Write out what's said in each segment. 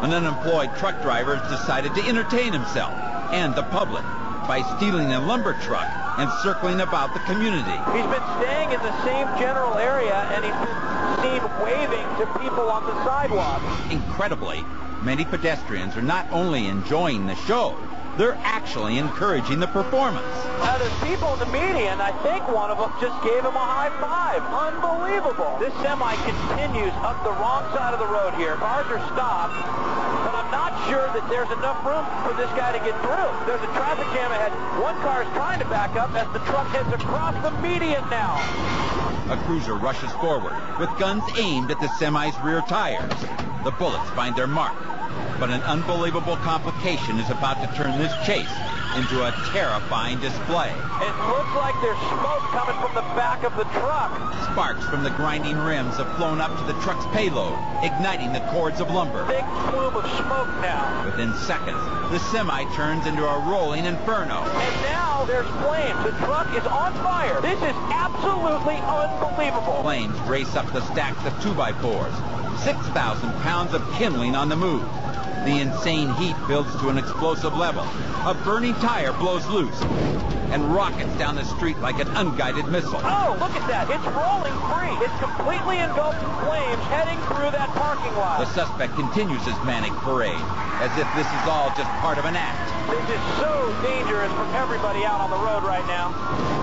An unemployed truck driver has decided to entertain himself and the public by stealing a lumber truck and circling about the community. He's been staying in the same general area, and he's been seen waving to people on the sidewalk. Incredibly, many pedestrians are not only enjoying the show, they're actually encouraging the performance. There's people in the median. I think one of them just gave him a high five. Unbelievable. This semi continues up the wrong side of the road here. Cars are stopped, but I'm not sure that there's enough room for this guy to get through. There's a traffic jam ahead. One car is trying to back up as the truck heads across the median now. A cruiser rushes forward with guns aimed at the semi's rear tires. The bullets find their mark. But an unbelievable complication is about to turn this chase into a terrifying display. It looks like there's smoke coming from the back of the truck. Sparks from the grinding rims have flown up to the truck's payload, igniting the cords of lumber. Big plume of smoke now. Within seconds, the semi turns into a rolling inferno. And now there's flames. The truck is on fire. This is absolutely unbelievable. Flames race up the stacks of 2x4s. 6,000 pounds of kindling on the move. The insane heat builds to an explosive level. A burning tire blows loose and rockets down the street like an unguided missile. Oh, look at that. It's rolling free. It's completely engulfed in flames heading through that parking lot. The suspect continues his manic parade, as if this is all just part of an act. This is so dangerous for everybody out on the road right now.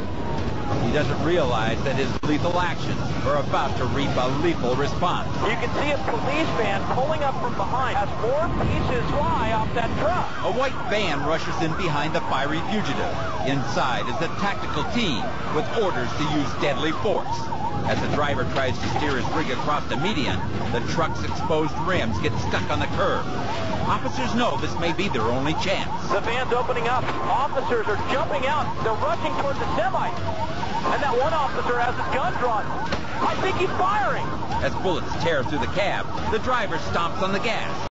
He doesn't realize that his lethal actions are about to reap a lethal response. You can see a police van pulling up from behind as more pieces fly off that truck. A white van rushes in behind the fiery fugitive. Inside is a tactical team with orders to use deadly force. As the driver tries to steer his rig across the median, the truck's exposed rims get stuck on the curb. Officers know this may be their only chance. The van's opening up. Officers are jumping out. They're rushing towards the semi. And that one officer has his gun drawn. I think he's firing. As bullets tear through the cab, the driver stomps on the gas.